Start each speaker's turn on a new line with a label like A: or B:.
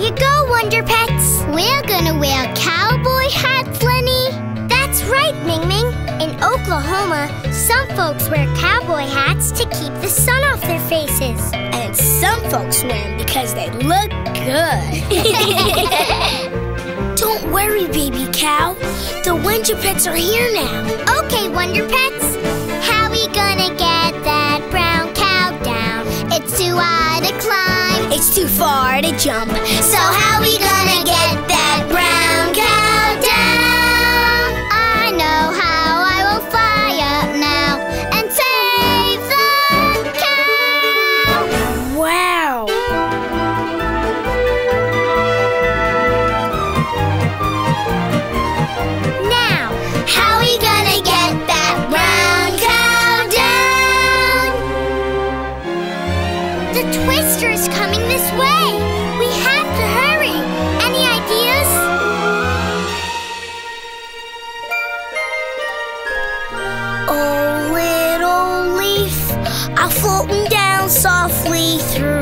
A: you go, Wonder Pets. We're gonna wear cowboy hats, Lenny. That's right, Ming Ming. In Oklahoma, some folks wear cowboy hats to keep the sun off their faces.
B: And some folks wear them because they look good. Don't worry, baby cow. The Wonder Pets are here now.
A: Okay, Wonder Pets. How we gonna get that brown cow down? It's too high to climb.
B: It's too far to jump.
A: So how we gonna get that brown cow down? I know how. I will fly up now and save the cow.
B: Wow.
A: Now, how we gonna get that brown cow down? The Twister is coming this way. We have to hurry. Any ideas?
B: Oh, little leaf, I'm floating down softly through